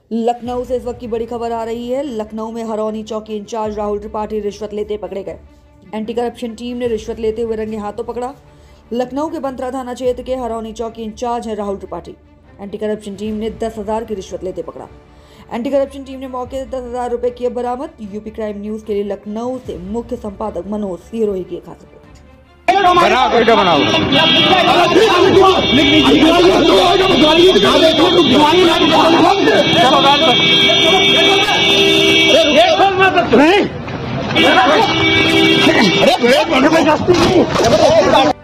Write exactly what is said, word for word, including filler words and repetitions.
लखनऊ से इस वक्त की बड़ी खबर आ रही है। लखनऊ में हरौनी चौकी इंचार्ज राहुल त्रिपाठी रिश्वत लेते पकड़े गए। एंटी करप्शन टीम ने रिश्वत लेते हुए रंगे हाथों पकड़ा। लखनऊ के बंतरा थाना क्षेत्र के हरौनी चौकी इंचार्ज है Rahul Tripathi. Anti corruption team ने दस हजार की रिश्वत लेते पकड़ा। एंटी करप्शन टीम ने मौके से दस हजार रुपए किए बरामद। यूपी क्राइम न्यूज के लिए लखनऊ से मुख्य संपादक मनोज सिरोही की खास रिपोर्ट। बनाओ वीडियो बनाओ। अरे